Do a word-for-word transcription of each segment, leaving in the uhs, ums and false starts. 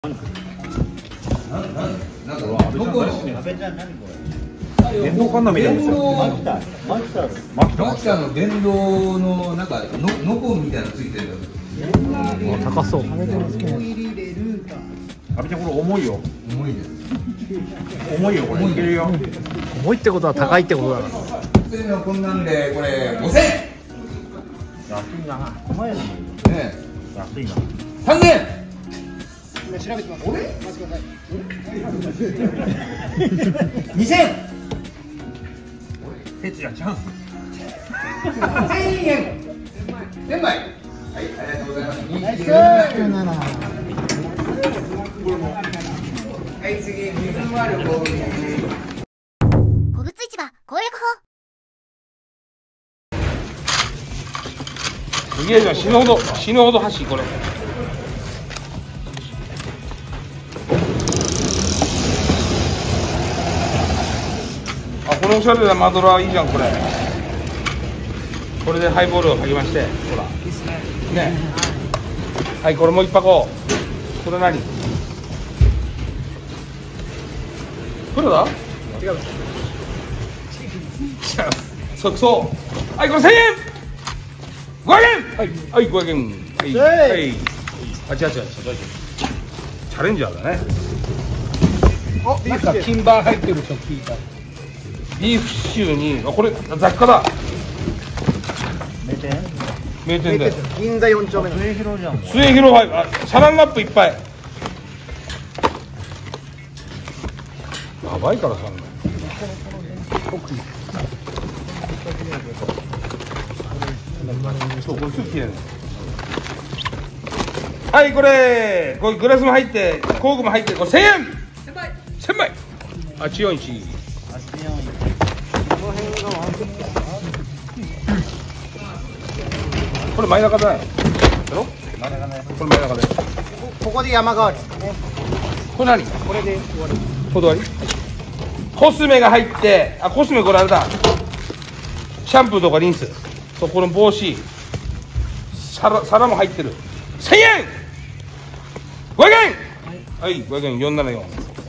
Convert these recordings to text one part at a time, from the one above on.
なんか電動カンナみたいな。マキタ、マキタ、マキタ、マキタの電動のなんかのノコみたいなのついてる。 高そう。 阿部ちゃんこれ重いよ。重いです。重いよこれ。いけるよ。 重いってことは高いってことだな。 普通のこんなんでこれごせん。 安いな。お前らもね。 安いな。 さんぜん。 調べてます。 俺？ 待ちください。 にせん。 哲也チャンス。 せんえん。せんまい。はい、ありがとうございます。 ナイス。 はい、次、にふんあるボール。 古物市場攻略法。 すげえじゃん、死ぬほど死ぬほど箸これ。あ、このおしゃれなマドラーいいじゃんこれ。これでハイボールをかけまして、ほら。いいっすね。ね。はい、これもう一箱。これ何？これだ？違う。違う。即走。はい、これ千円。ごひゃくえん。はい、はい、ごひゃくえん。はい、はい。あ、違う違う違う、違う。チャレンジャーだね。 お、 なんか金バー入ってると聞いた。ビーフシチューに、あ、これ雑貨だ。 名店？ 名店だよ。 銀座四丁目の末広じゃん。末広はい、あ、サランラップいっぱい。やばいからさ。そう、これちょっと綺麗な。はい、これ、これグラスも入って、工具も入って、これ千円。千枚。あ、千四一。これ前中だよ。だろ？前中ね。これ前中で。 ここで山代わり。 これ何？ これで終わり。 これ終わり？コスメが入って、あ、コスメこれあれだ。シャンプーとかリンス。とこの帽子。皿皿も入ってる。千円。ごひゃくえん。はい、ごひゃくえん四七四。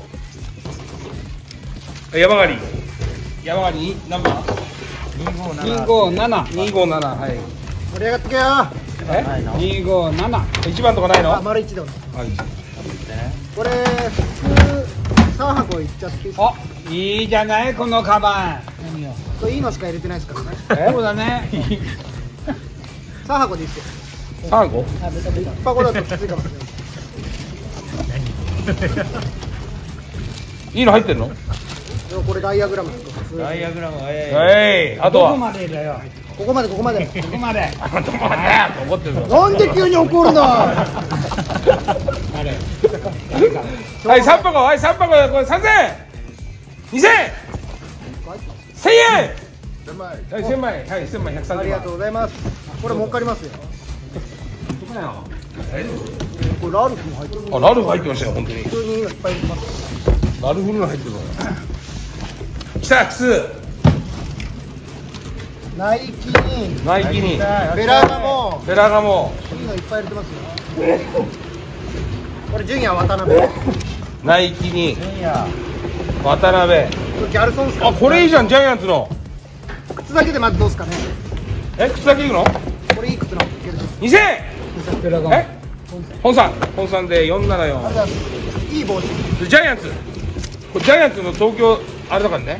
山狩り。山狩りに何番？ 二五七。 二五七。二五七。はい。 盛り上がってけよ。 え？二五七。一番とかないの？ あ、丸一でお願い。 はい。 これ普通三箱いっちゃっていいですか。 あ、いいじゃないこのカバン。何よ。 これいいのしか入れてないですからね。 え？ そうだね。 三箱でいいですよ。 三個？ 一箱だときついかもしれない。 いいの入ってるの？ でもこれダイヤグラムですか。 ダイヤグラムはえはい。あとは。 どこまでだよ。 ここまでここまで。 ここまで。 あ、どこまで？怒ってるぞ。 なんで急に怒るの。 あれ。 はい、三箱、はい、三箱、これ三千円。二千円。千円。はい、千枚、はい、千枚、百三十。 ありがとうございます。これ儲かりますよ。これラルフも入ってる。 あ、ラルフ入ってましたよ、本当に。 普通にいいのいっぱい入ってます。 ラルフの入ってるわ。来た、靴。 ナイキに。 ナイキに。 フェラガモ。 フェラガモ。 いいのいっぱい入れてますよ。これジュニア渡辺。 ナイキに。 いや。 渡辺。 ギャルソンスカ。 あ、これいいじゃん、ジャイアンツの。 靴だけでまずどうですかね。 え、靴だけいくの？ これいい靴の。 二千円。え？本さん、本さんで四七四。 いい帽子。 ジャイアンツ。これジャイアンツの東京あれだからね。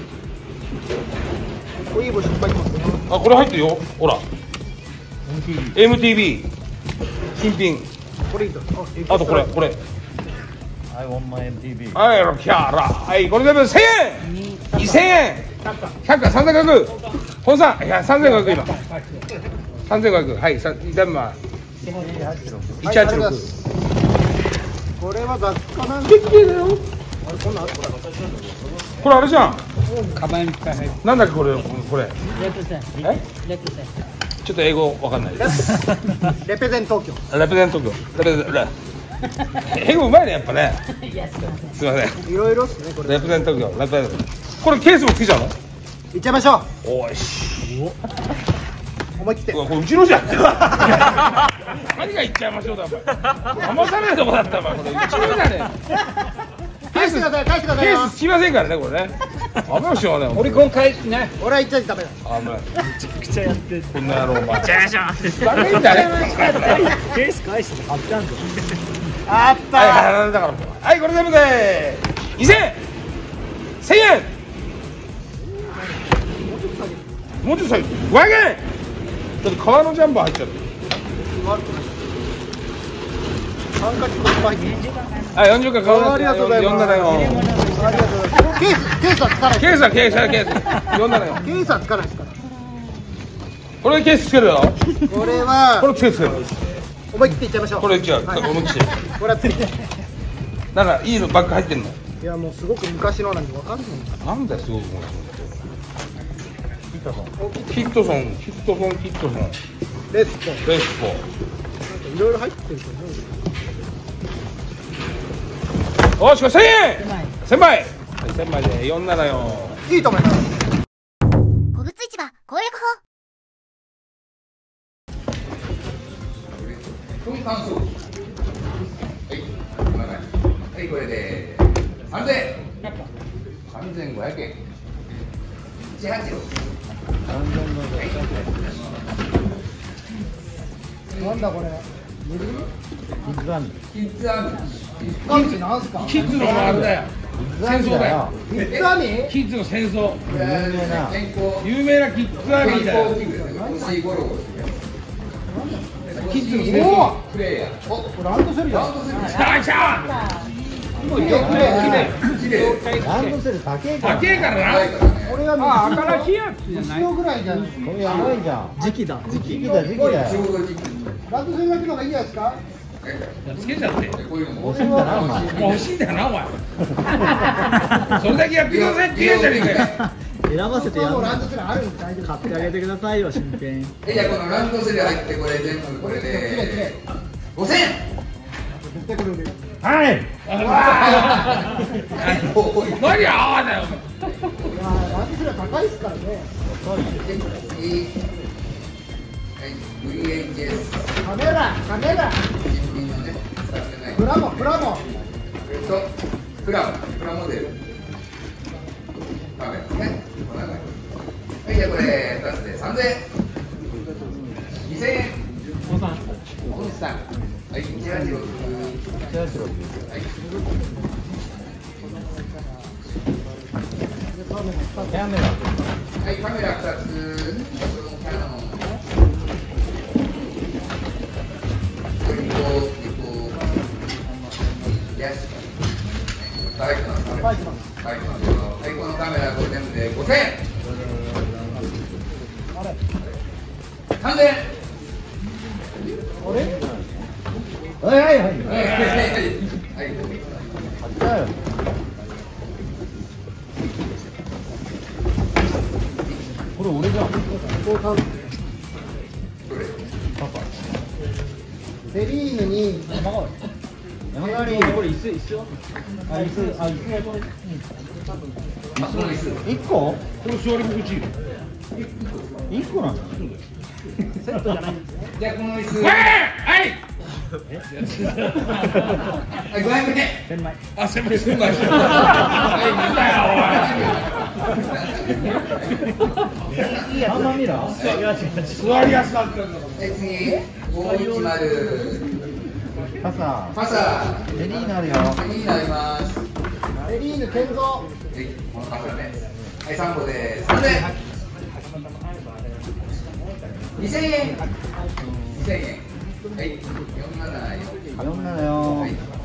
これいい帽子いっぱい入ってますね。 あ、これ入ってるよ。ほら。エムティービー。新品。 これいいと。 あとこれ、これ。 はい、ワンマン エムティービー。 はい、キャラ。はい、これでも千円。二千円。百か三千額。本さん、いや、三千額今。三千額。はい、三、全部。一八六。 これは雑貨なんですよ。あれこんなんあるこれ。 これあれじゃん。 カバンいっぱい入ってる。 なんだっけこれ、これ。 レッドセン。 え？ レッドセン。 ちょっと英語わかんないです。 レペゼン東京。 レペゼン東京。レペゼン、レ。英語うまいね、やっぱね。すみません。 いろいろっすねこれ。 レペゼン東京。レペゼン。これケースもついちゃうの？ いっちゃいましょう。 おいし。 思い切って。 これうちのじゃん。何が言っちゃいましょうだお前。騙されるとこだったお前。これうちのじゃねえ。 返してください、返してくださいケよ。 ースつきませんからねこれね。危ないしょうがない。 オリコン返すね。 俺は言っちゃダメだ。 危ない。 くちゃやってる。 こんな野郎お前。 じゃじゃん。 バカ言ったね。 ケース返して貼ってあるぞ。 あったはいはいだからはいこれ全部でにせんせんえん。もうちょっと下げごひゃくえん。だって革のジャンバー入っちゃう。 ハンカチもいっぱい入ってる。 はいよんじゅうか革ありがとうございます。 よんななよ。 ありがとうございます。ケース、ケースはつかない。 ケースはケースはケースよんななよ。 ケースはつかないですから。 これケースつけるよ。 これはこれつけるつける。 思い切っていっちゃいましょう。 これ違う。 はい思い切って。 これはついて。 なんかいいのバッグ入ってんの。 いやもうすごく昔のなんでわかんない。 なんだよすごくもう。ヒットソンヒットソンヒットソンレスポ。 レスポ。 いろいろ入ってると思う。 おしこれせんえんせんまいせんまいでよんななよ。 いいと思います。 古物市場攻略法。 はい、これでさんぜんえんさんぜんごひゃくえんいちはちろくなんだこれ。 キッズアミ。 キッズアミカンチなんすか。 キッズのあれだよ戦争だよ。 キッズアミ。 キッズの戦争有名な健康有名なキッズアーミーだよ。 健康器具ですね。虫ゴロゴロするやつ。 キッズの戦争。 プレイヤーおこれランドセルじゃん。 ランドセル来た来た。 もうよくね。 綺麗ランドセル高えから。 高えからな。 高いからねこれはああ新しいやつじゃない。 後ろぐらいじゃん。 これやばいじゃん。 時期だ。 時期だ時期だよ。 ちょうど時期ランドセルだけの方がいいんじゃないですか。 つけちゃって。 こういうのも欲しいんだなお前。 もう欲しいんだよなお前。それだけやってくださいって言えんじゃねえかよ。 選ばせてやもうる。 ランドセルあるんですか。 買ってあげてくださいよ新品。 えじゃあこのランドセル入ってこれ全部これでごせんえん絶対これ売れる。 はい。 何ああだよ。 いやランドセルは高いですからね。 はい、ブイエイチエスカメラカメラ。 新品のね使ってないプラモプラモ。 えっとプラプラモデルカメラですねこんな感じはいじゃあこれふたつでさんぜんえんにせんえんおじさんはいいちはちろくはいキャメラ。 はいカメラふたつキャノンこれとヤシバイクのカメラバイクのはいこのカメラこれ全部でごせんえんさんぜんえんあれ。 はいはいはい。 はいはい。これ俺じゃん。 こう買う。 どれセリーヌに山川。山川にこれ椅子椅子よ。あ椅子あ椅子これ。 あこの椅子一個？ これ座り心地いい。 一個なんだ。 セットじゃないんですね。 じゃあこの椅子はい。 はいごひゃくえん千枚。 あ、せんまいせんまい。 ハンマーミラー？ 座りやすかったんだから。 はい次ごひゃくじゅう傘。 パサセリーナあるよ。 ーになりますセリーヌ建造。 はいこのパサねはいさんこでさんぜんえんにせんえんにせんえんはいよんななよん四なのよ。 はい